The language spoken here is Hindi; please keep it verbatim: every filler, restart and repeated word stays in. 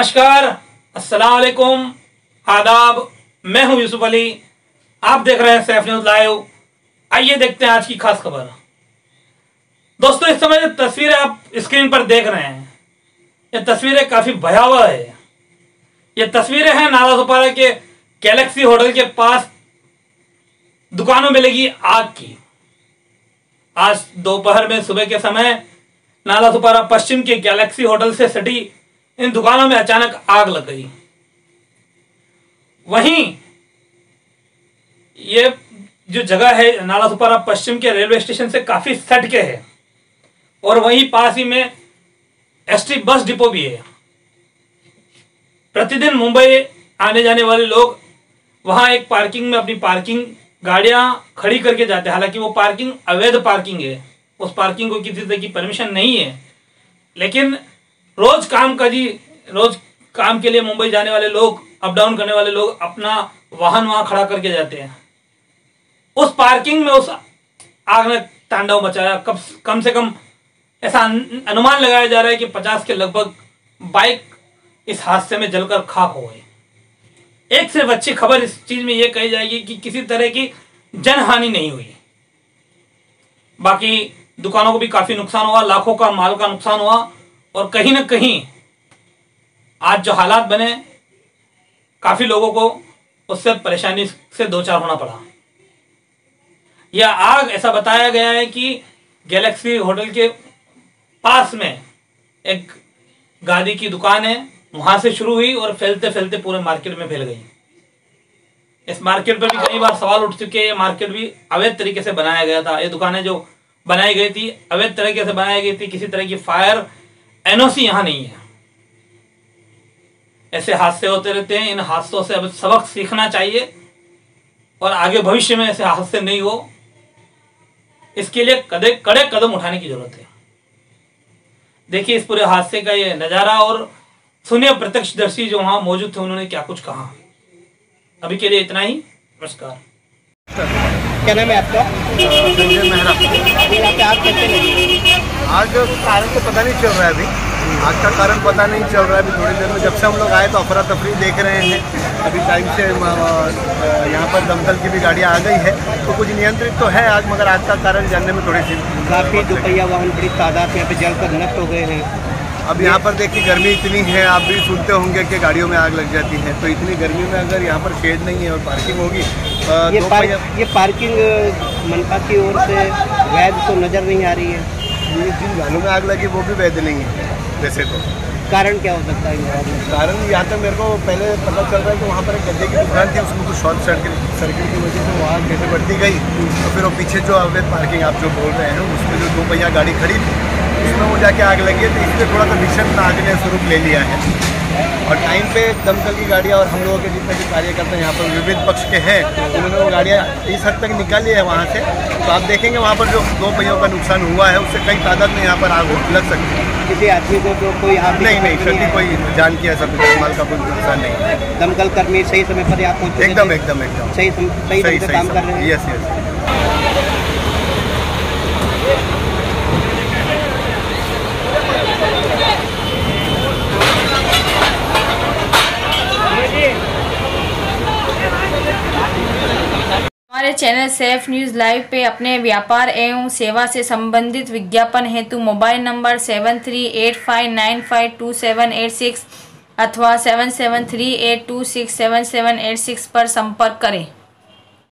नमस्कार, अस्सलाम वालेकुम, आदाब। मैं हूं यूसुफ अली। आप देख रहे हैं सैफ न्यूज लाइव। आइए देखते हैं आज की खास खबर। दोस्तों, इस समय जो तस्वीरें आप स्क्रीन पर देख रहे हैं, ये तस्वीरें काफी भयावह है। ये तस्वीरें हैं नालासोपारा के गैलेक्सी होटल के पास दुकानों में लगी आग की। आज दोपहर में सुबह के समय नालासोपारा पश्चिम के गैलेक्सी होटल से सटी इन दुकानों में अचानक आग लग गई। वहीं ये जो जगह है नालासोपारा पश्चिम के रेलवे स्टेशन से काफी सट के है और वहीं पास ही में एसटी बस डिपो भी है। प्रतिदिन मुंबई आने जाने वाले लोग वहां एक पार्किंग में अपनी पार्किंग गाड़ियां खड़ी करके जाते हैं। हालांकि वो पार्किंग अवैध पार्किंग है, उस पार्किंग को किसी तरह की परमिशन नहीं है, लेकिन रोज काम का जी रोज काम के लिए मुंबई जाने वाले लोग, अप डाउन करने वाले लोग अपना वाहन वहां खड़ा करके जाते हैं। उस पार्किंग में उस आग ने तांडव मचाया। कम कम से कम ऐसा अनुमान लगाया जा रहा है कि पचास के लगभग बाइक इस हादसे में जलकर खाक हो गई। एक सिर्फ अच्छी खबर इस चीज में यह कही जाएगी कि किसी तरह की जनहानि नहीं हुई। बाकी दुकानों को भी काफी नुकसान हुआ, लाखों का माल का नुकसान हुआ और कहीं ना कहीं आज जो हालात बने, काफी लोगों को उससे परेशानी से दो चार होना पड़ा। यह आग ऐसा बताया गया है कि गैलेक्सी होटल के पास में एक गाड़ी की दुकान है, वहां से शुरू हुई और फैलते फैलते पूरे मार्केट में फैल गई। इस मार्केट पर भी कई बार सवाल उठ चुके हैं। ये मार्केट भी अवैध तरीके से बनाया गया था। ये दुकानें जो बनाई गई थी अवैध तरीके से बनाई गई थी। किसी तरह की फायर एनओसी यहां नहीं है। ऐसे हादसे होते रहते हैं। इन हादसों से अब सबक सीखना चाहिए और आगे भविष्य में ऐसे हादसे नहीं हो, इसके लिए कड़े कड़े कदम उठाने की जरूरत है। देखिए इस पूरे हादसे का ये नजारा और सुनिए प्रत्यक्षदर्शी जो वहां मौजूद थे, उन्होंने क्या कुछ कहा। अभी के लिए इतना ही। नमस्कार। क्या नाम है आपका? संजय मेहरा। यहाँ पे आग कैसे लगी? आग कारण तो पता नहीं चल रहा है अभी। आग का कारण पता नहीं चल रहा है अभी। थोड़ी देर में जब से हम लोग आए तो अफरा तफरी देख रहे हैं। अभी टाइम से यहाँ पर दमकल की भी गाड़ियाँ आ गई है, तो कुछ नियंत्रित तो है आग, मगर आग का कारण जानने में थोड़ी सी काफ़ी दोपहिया वाहन बड़ी तादाद में यहाँ पे जलकर नष्ट हो गए हैं। अब यहाँ पर देखिए गर्मी इतनी है, आप भी सुनते होंगे कि गाड़ियों में आग लग जाती है। तो इतनी गर्मी में अगर यहाँ पर शेड नहीं है और पार्किंग होगी, ये, पार, ये पार्किंग मनपा की ओर से वैध तो नज़र नहीं आ रही है। ये जिन गाड़ियों में आग लगी वो भी वैध नहीं है वैसे तो। कारण क्या हो सकता है? कारण यहाँ तक मेरे को पहले पता चल रहा है कि वहाँ पर एक गड्ढे की दुकान थी, उसमें कुछ शॉर्ट सर्किट सर्किट की वजह से वो आग कैसे बढ़ती गई। तो फिर वो पीछे जो अवैध पार्किंग आप जो बोल रहे हैं, उसमें जो दो पहिया गाड़ी खड़ी थी, उसमें वो जाके आग लगी है। तो इसलिए थोड़ा सा भीषण आग ने स्वरूप ले लिया है और टाइम पे दमकल की गाड़ियाँ और हम लोगों के जितने भी कार्यकर्ता यहाँ पर विविध पक्ष के हैं, उन्होंने वो गाड़ियाँ इस हद तक निकाली है वहाँ से। तो आप देखेंगे वहाँ पर जो दो पहियों का नुकसान हुआ है, उससे कई तादाद में यहाँ पर आग लग सकती है। किसी आदमी को तो कोई आग नहीं नहीं क्षति कोई जान की ऐसा माल का कोई नुकसान नहीं। दमकल कर्मी सही समय पर आप पहुँचे? एकदम एकदम एकदम सही सही सही काम कर रहे हैं। Yes yes. हमारे चैनल सैफ न्यूज़ लाइव पे अपने व्यापार एवं सेवा से संबंधित विज्ञापन हेतु mobile number seven three eight five nine five two seven eight six अथवा seven seven three eight two six seven seven eight six पर संपर्क करें।